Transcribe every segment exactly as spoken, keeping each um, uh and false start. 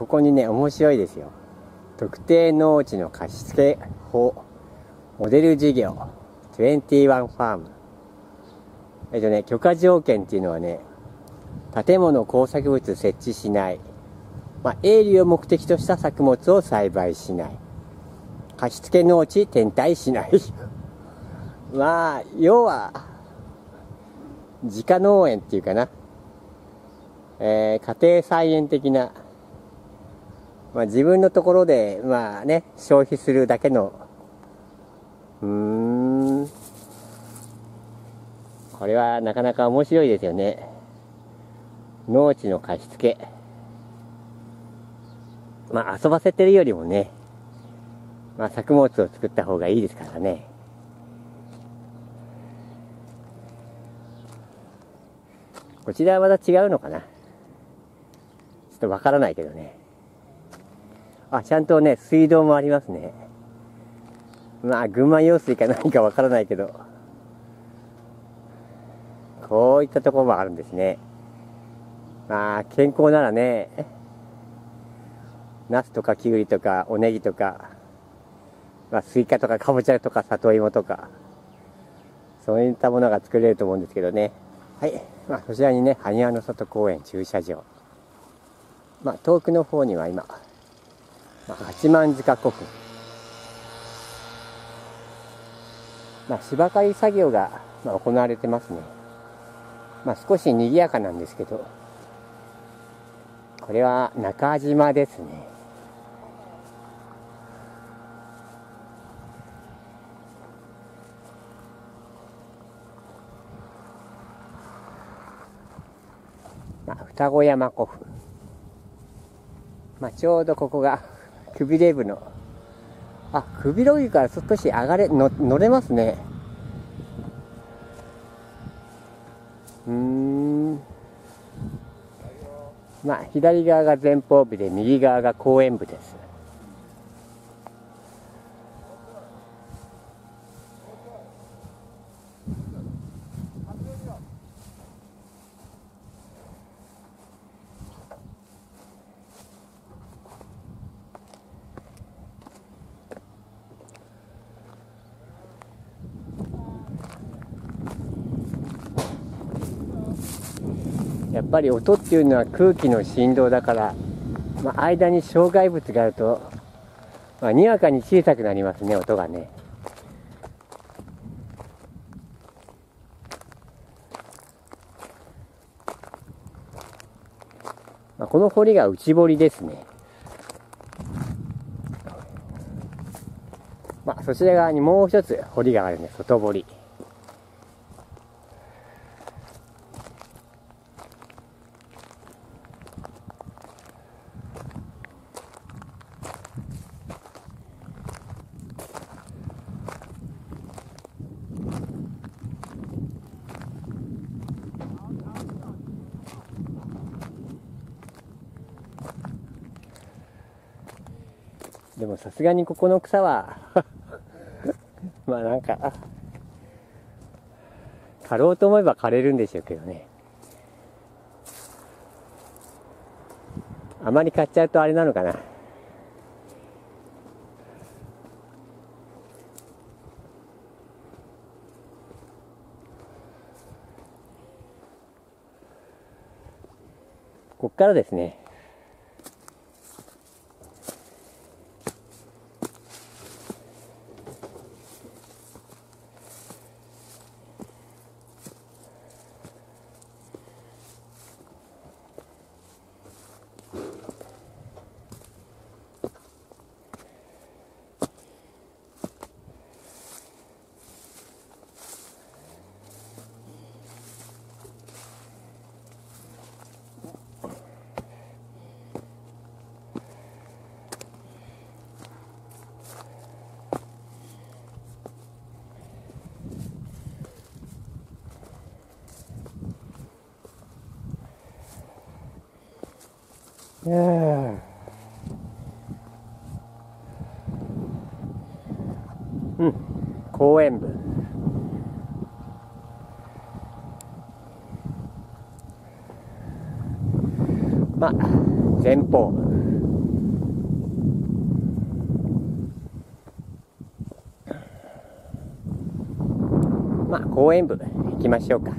ここにね、面白いですよ。特定農地の貸付法モデル事業にじゅういちファーム。えっとね、許可条件っていうのはね、建物工作物設置しない、まあ、営利を目的とした作物を栽培しない、貸付農地転退しないまあ要は自家農園っていうかな、えー、家庭菜園的な、まあ、自分のところでまあね消費するだけの、うーんこれはなかなか面白いですよね。農地の貸付、まあ遊ばせてるよりもね、まあ作物を作った方がいいですからね。こちらはまた違うのかな、ちょっとわからないけどね。あ、ちゃんとね水道もありますね。まあ群馬用水か何かわからないけど、こういったところもあるんですね。まあ健康ならね、ナスとかキュウリとかおネギとか、まあ、スイカとかカボチャとか里芋とか、そういったものが作れると思うんですけどね。はい、まあ、そちらにね埴輪の里公園駐車場、まあ、遠くの方には今、まあ、八幡塚古墳、まあ、芝刈り作業が、まあ、行われてますね。まあ、少し賑やかなんですけど、これは中島ですね。まあ、双子山古墳、まあ、ちょうどここがくびれ部の、あ、くびれ部から少し上がれの乗れますね。うーんまあ左側が前方部で右側が後円部です。やっぱり音っていうのは空気の振動だから、まあ、間に障害物があると、まあ、にわかに小さくなりますね、音がね。まあ、この堀が内堀ですね。まあ、そちら側にもう一つ堀があるね、外堀。でもさすがにここの草はまあなんか刈ろうと思えば刈れるんでしょうけどね、あまり刈っちゃうとあれなのかな。こっからですね。うん、公園部。まあ前方公園部行きましょうか。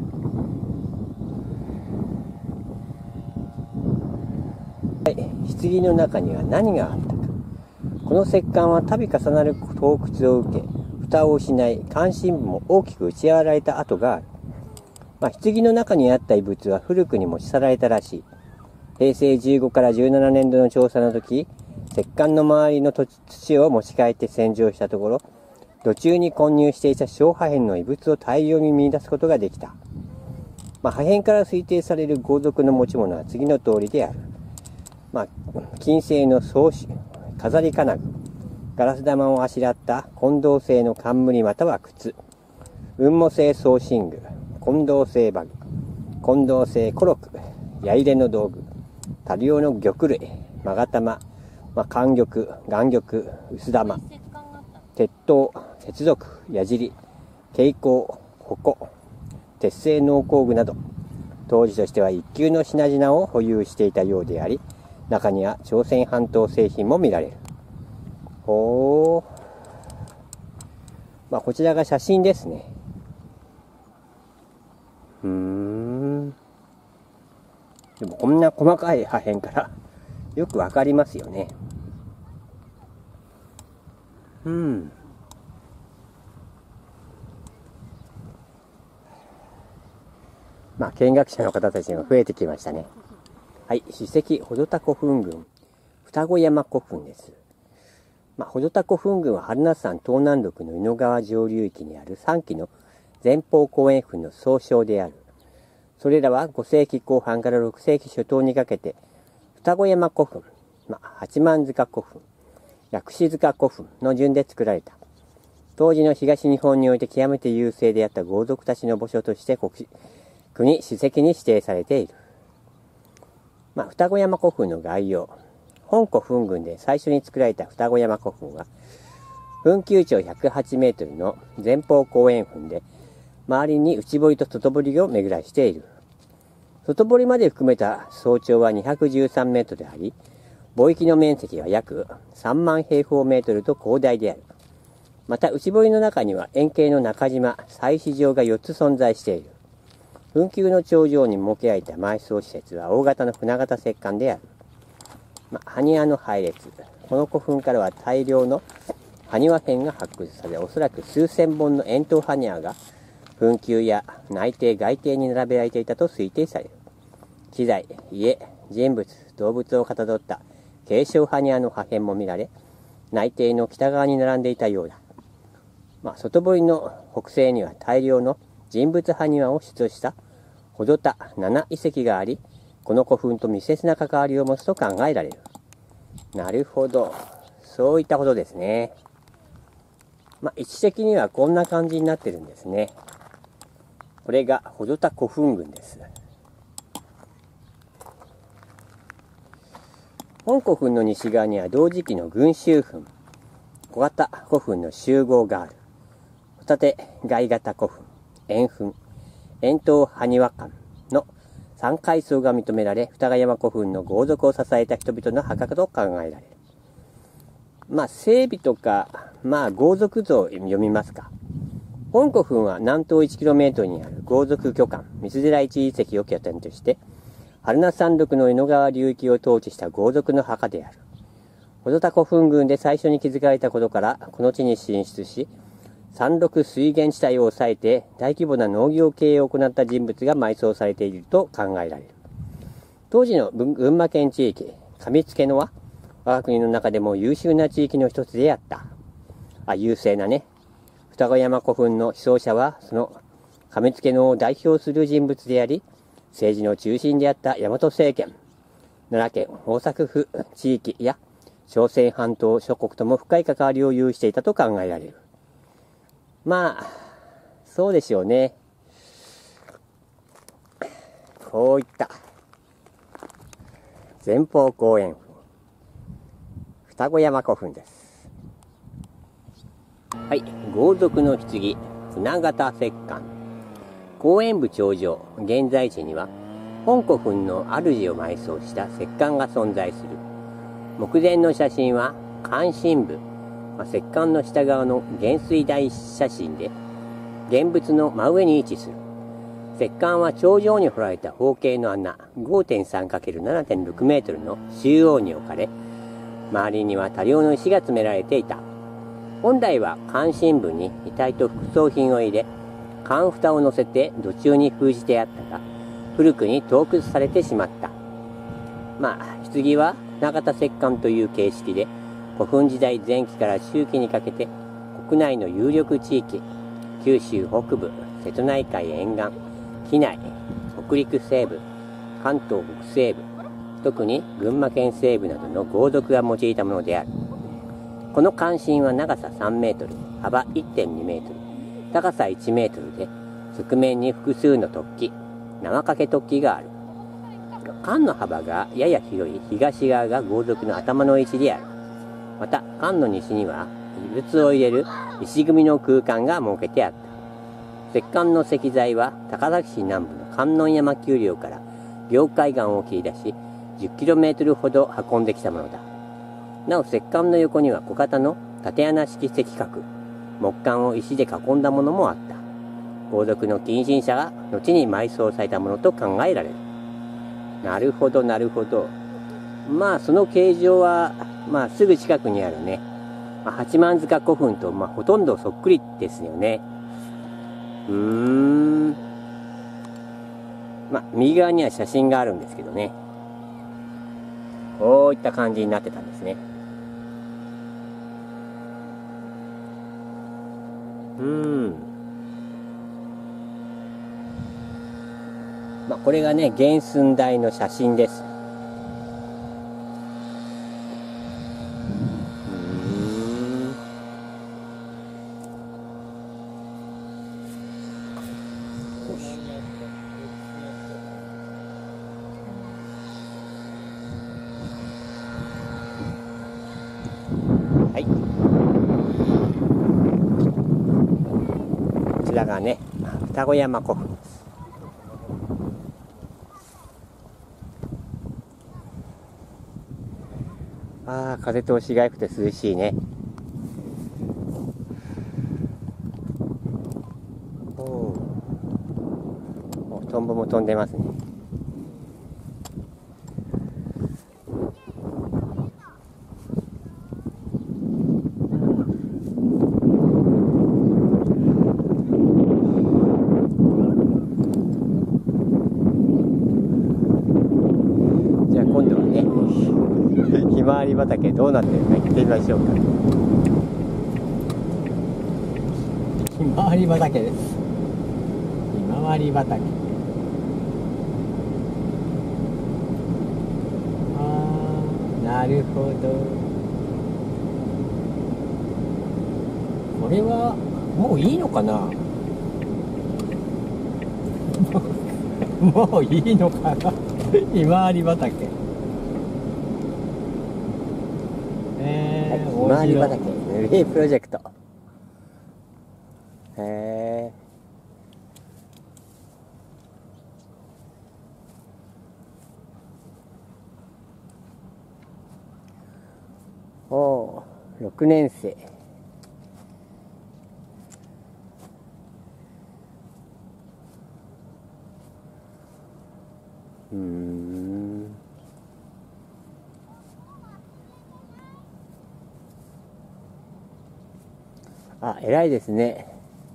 はい、棺の中には何があったか。この石棺は度重なる盗掘を受け、蓋を失い、関心部も大きく打ち割られた跡がある。まあ、棺の中にあった遺物は古くに持ち去られたらしい。へいせいじゅうごからじゅうななねんどの調査の時、石棺の周りの土を持ち帰って洗浄したところ、土中に混入していた小破片の遺物を大量に見出すことができた。まあ、破片から推定される豪族の持ち物は次の通りである。まあ、金製の装飾、飾り金具、ガラス玉をあしらった金銅製の冠または靴、雲母製装身具、金銅製バグ、金銅製コロク、矢入れの道具、多量の玉類、勾玉、まあ、寒玉、岩玉、薄玉、鉄塔、接続、矢尻、蛍光、矛、鉄製農工具など、当時としては一級の品々を保有していたようであり、中には朝鮮半島製品も見られる。ほー。まあ、こちらが写真ですね。うーん。でもこんな細かい破片からよくわかりますよね。うん。まあ、見学者の方たちが増えてきましたね。はい、史跡穂田古墳群、双子山古墳です。まあ、穂田古墳群は榛名山東南麓の井の川上流域にあるさんきの前方後円墳の総称である。それらはごせいきこう半からろくせいき初頭にかけて、双子山古墳、まあ、八幡塚古墳、薬師塚古墳の順で作られた。当時の東日本において極めて優勢であった豪族たちの墓所として国国史跡に指定されている。まあ、双子山古墳の概要。本古墳群で最初に作られた双子山古墳は、墳丘長ひゃくはちメートルの前方後円墳で、周りに内堀と外堀を巡らしている。外堀まで含めた総長はにひゃくじゅうさんメートルあり、墓域の面積は約さんまんへいほうメートルと広大である。また内堀の中には円形の中島、祭祀場がよっつ存在している。墳丘の頂上に設けられた埋葬施設は大型の船型石棺である。まあ、埴輪の配列。この古墳からは大量の埴輪片が発掘され、おそらく数千本の円筒埴輪が墳丘や内庭外庭に並べられていたと推定される。機材、家、人物、動物をかたどった継承埴輪の破片も見られ、内庭の北側に並んでいたようだ。まあ、外堀の北西には大量の人物埴輪を出土した穂田なな遺跡があり、この古墳と密接な関わりを持つと考えられる。なるほど。そういったことですね。まあ、位置的にはこんな感じになってるんですね。これが穂田古墳群です。本古墳の西側には同時期の群衆墳、小型古墳の集合がある。ホタテ外型古墳、円墳、円筒埴輪館のさん階層が認められ、双子山古墳の豪族を支えた人々の墓と考えられる。まあ、整備とか、まあ、豪族像を読みますか。本古墳は南東 いちキロメートル にある豪族巨漢、三寺一遺跡を拠点として、榛名山麓の井の川流域を統治した豪族の墓である。穂田古墳群で最初に築かれたことから、この地に進出し、山麓水源地帯を抑えて大規模な農業経営を行った人物が埋葬されていると考えられる。当時の群馬県地域、上野野は我が国の中でも優秀な地域の一つであった。あ、優勢なね。双子山古墳の被葬者はその上野野を代表する人物であり、政治の中心であった大和政権、奈良県大阪府地域や朝鮮半島諸国とも深い関わりを有していたと考えられる。まあ、そうでしょうね。こういった前方後円墳、双子山古墳です。はい、豪族の棺、船型石棺。後円部頂上、現在地には本古墳の主を埋葬した石棺が存在する。目前の写真は関心部、石棺の下側の原水台写真で、 現物の真上に位置する。石棺は頂上に掘られた方形の穴 ごてんさんかけるななてんろくメートルの中央に置かれ、周りには多量の石が詰められていた。本来は棺芯部に遺体と副葬品を入れ、棺蓋を乗せて土中に封じてあったが、古くに盗掘されてしまった。まあ、棺は船型石棺という形式で、古墳時代前期から中期にかけて、国内の有力地域、九州北部、瀬戸内海沿岸、畿内、北陸西部、関東北西部、特に群馬県西部などの豪族が用いたものである。この関心は長ささんメートル、幅 いってんにメートル、高さいちメートルで、側面に複数の突起、縄掛け突起がある。棺の幅がやや広い東側が豪族の頭の位置である。また、棺の西には、異物を入れる石組みの空間が設けてあった。石棺の石材は高崎市南部の観音山丘陵から凝海岸を切り出し じゅっキロメートル ほど運んできたものだ。なお石棺の横には小型の縦穴式石閣、木棺を石で囲んだものもあった。豪族の近親者が後に埋葬されたものと考えられる。なるほどなるほど。まあその形状はまあすぐ近くにあるね、まあ、八幡塚古墳とまあほとんどそっくりですよね。うーん。まあ、右側には写真があるんですけどね。こういった感じになってたんですね。うーん。まあ、これがね、原寸大の写真です。はい、こちらがね、二子山古墳です。ああ、風通しが良くて涼しいね。おお、トンボも飛んでますね。ひまわり畑どうなってるか行ってみましょうか。ひまわり畑です。ひまわり畑。あー、なるほど。これはもういいのかな。もういいのかな。ひまわり畑。えー、ひまわり畑塗り絵プロジェクト。へえ。おお、ろくねん生。うーん。あ、偉いですね。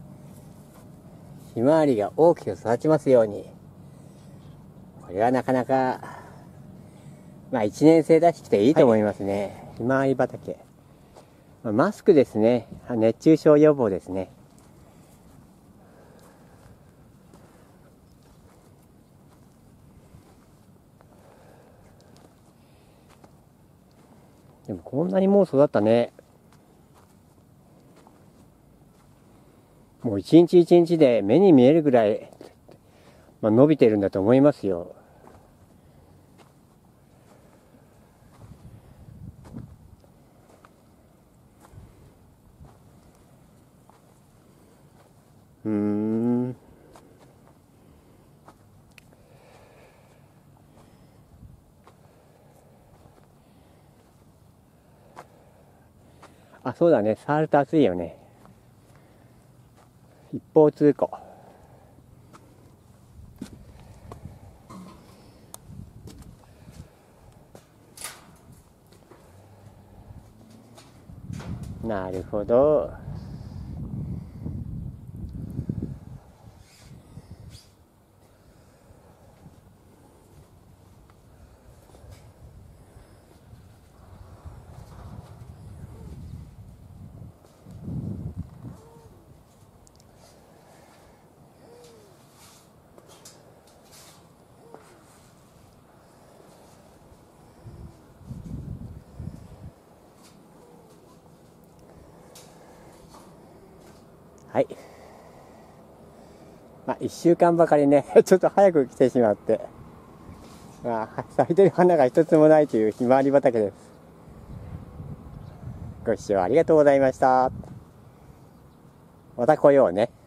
ひまわりが大きく育ちますように。これはなかなか、まあいちねん生らしくていいと思いますね。はい、ひまわり畑。まあ、マスクですね。熱中症予防ですね。でもこんなにもう育ったね。もう一日一日で目に見えるぐらい、まあ、伸びてるんだと思いますよ。うーん。あ、そうだね。触ると熱いよね。一方方通行。なるほど。はい。まあ、一週間ばかりね、ちょっと早く来てしまって、まあ、咲いてる花が一つもないというひまわり畑です。ご視聴ありがとうございました。また来ようね。